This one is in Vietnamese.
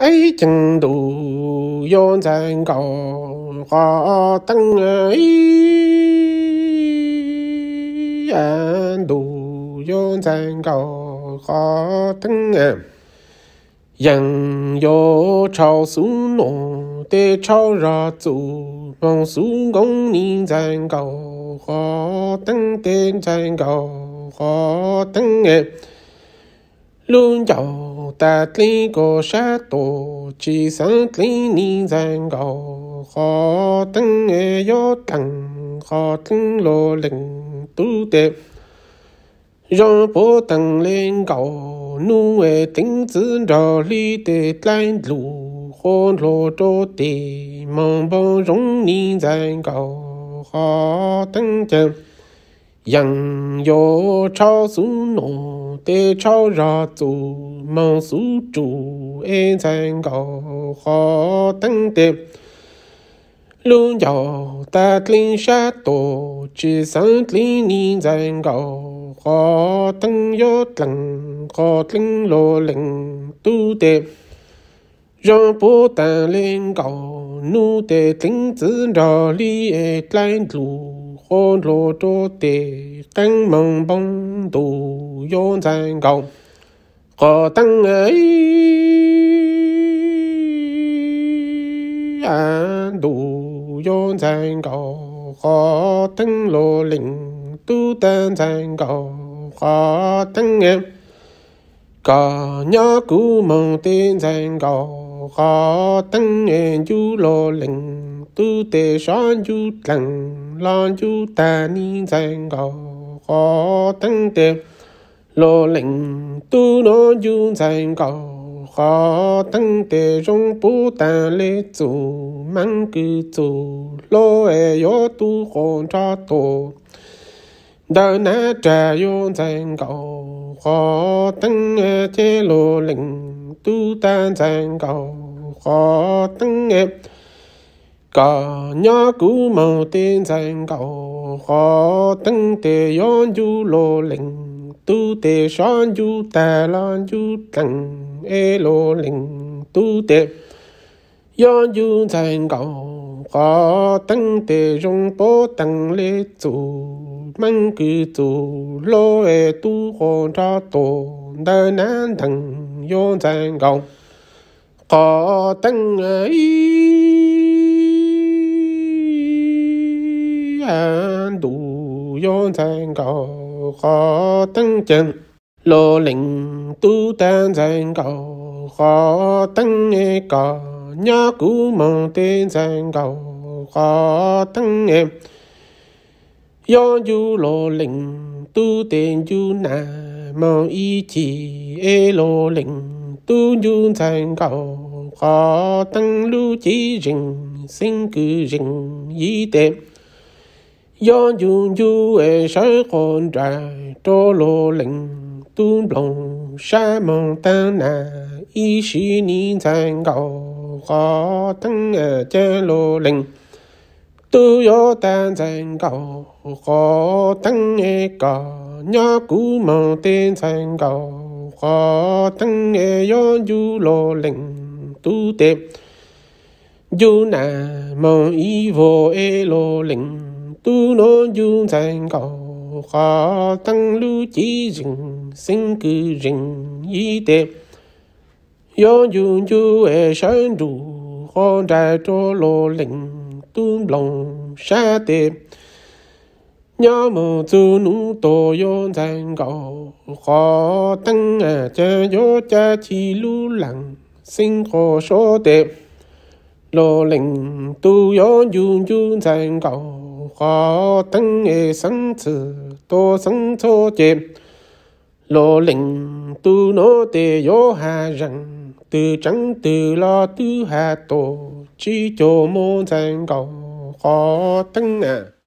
ấy chẳng đủ yon chẳng cầu khó tăng ấy an đủ yon chẳng cầu khó tăng yang yo chao su nong de chao ra zu mong su gong ni chẳng cầu khó tăng tên chẳng cầu khó tăng luôn giàu ta lý có sát tổ chỉ sáng lý ni giang cầu khó tăng yo tăng khó tăng lô lệnh tu đẹp do bố tăng lên cầu nu tính tự do lý để lại lũ hôn lô trô tì mong bông rung ni giang cầu khó tăng chân yang yo chao su nong de chao ra zu mong su zhu zang gao khó tăng đẹp luôn giàu ta linh sát tổ chỉ sáng linh ni giang gao khó tăng yo lăng khó linh lô lệnh tu đẹp do bố ta lên cầu nu de tính tự do lý lại lũ hôn lô trô tê căng mong bông đủ yon giang cầu khó tăng ấy an đủ yon giang cầu khó tăng lô lệnh tu tan giang cầu khó tăng có nhớ cũ mong tên giang cầu khó tăng du lô lệnh tu tê son du lăng lan du ta ni giang cầu khó tăng tê lô lệnh tu nó du giang cầu khó tăng tê rong bố ta lê chủ mang cư chủ lô yo tu hồn cho tổ đa na trà yon giang cầu khó tăng chế lô lệnh tu tan giang cầu khó tăng có nhớ cũ màu tên giang cầu khó tăng tê yon du lô lệnh tu tê son du ta lan du tăng lô lệnh tu tê yon du giang cầu khó tăng tê rong bố tăng lê chủ mang cư chủ lô tu hồn cho tổ đa nan thằng yon giang cầu khó tăng ấy an đủ yon giang cầu khó tăng chân lô lệnh tu tan giang cầu khó tăng có nhớ cũ mong tên giang cầu khó tăng yon du lô lệnh tu tên du na mong ý chỉ lô lệnh tu du giang cầu khó tăng lưu chỉ rình sinh cư rình ý đẹp yon du sở hồn trại trô lô lệnh tu lòng sa mong ta na ý sĩ ni giang cầu khó tăng chế lô lệnh tu yo tan giang cầu khó tăng có nhớ cũ mong tên giang cầu khó tăng yon du lô lệnh tu đẹp du na mong ý vô lô lệnh tu nó du giang cầu khó tăng lưu chỉ rình sinh cư rình ý đẹp yon du sơn đủ con trai trô lô lệnh tu lòng sa đẹp nhớ mong tu nụ tổ yon giang cầu khó tăng cha yo cha chi lưu lặng sinh khó số đẹp lô lệnh tu yon du giang cầu khó tăng sáng tử tô sáng thô chêm lô lệnh tu nó tê yo hà rằng từ trắng từ lo tư hà tổ chi cho môn giang cầu khó tăng